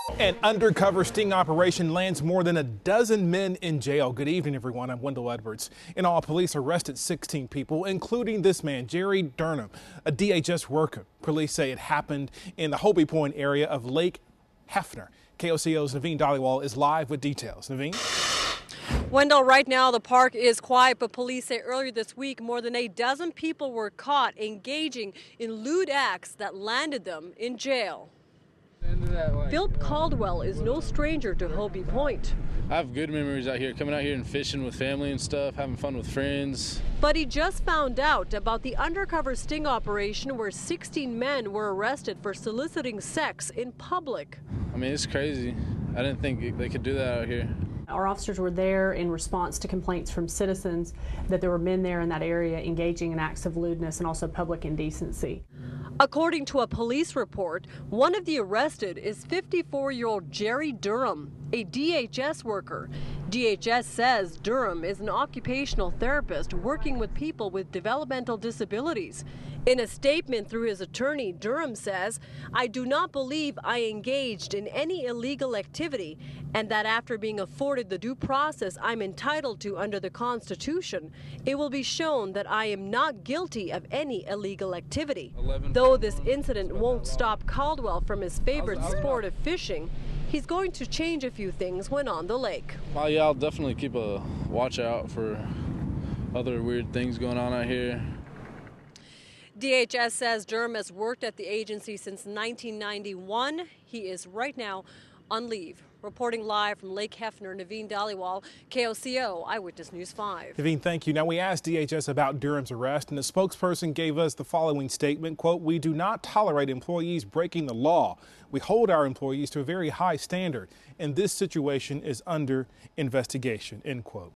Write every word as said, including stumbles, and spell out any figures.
An undercover sting operation lands more than a dozen men in jail. Good evening, everyone. I'm Wendell Edwards. In all, police arrested sixteen people, including this man, Jerry Durham, a D H S worker. Police say it happened in the Hobie Point area of Lake Hefner. K O C O's Naveen Dhaliwal is live with details. Naveen? Wendell, right now the park is quiet, but police say earlier this week more than a dozen people were caught engaging in lewd acts that landed them in jail. Philip Caldwell is no stranger to Hobie Point. I have good memories out here, coming out here and fishing with family and stuff, having fun with friends. But he just found out about the undercover sting operation where sixteen men were arrested for soliciting sex in public. I mean, it's crazy. I didn't think they could do that out here. Our officers were there in response to complaints from citizens that there were men there in that area engaging in acts of lewdness and also public indecency. According to a police report, one of the arrested is fifty-four-year-old Jerry Durham, a D H S worker. D H S says Durham is an occupational therapist working with people with developmental disabilities. In a statement through his attorney, Durham says, "I do not believe I engaged in any illegal activity, and that after being afforded the due process I'm entitled to under the Constitution, it will be shown that I am not guilty of any illegal activity." Though this incident won't stop Caldwell from his favorite sport of fishing, he's going to change a few things when on the lake. Well, yeah, I'll definitely keep a watch out for other weird things going on out here. D H S says Durham has worked at the agency since nineteen ninety-one. He is right now on leave. Reporting live from Lake Hefner, Naveen Dhaliwal, K O C O Eyewitness News five. Naveen, thank you. Now, we asked D H S about Durham's arrest, and the spokesperson gave us the following statement, quote, "We do not tolerate employees breaking the law. We hold our employees to a very high standard, and this situation is under investigation," end quote.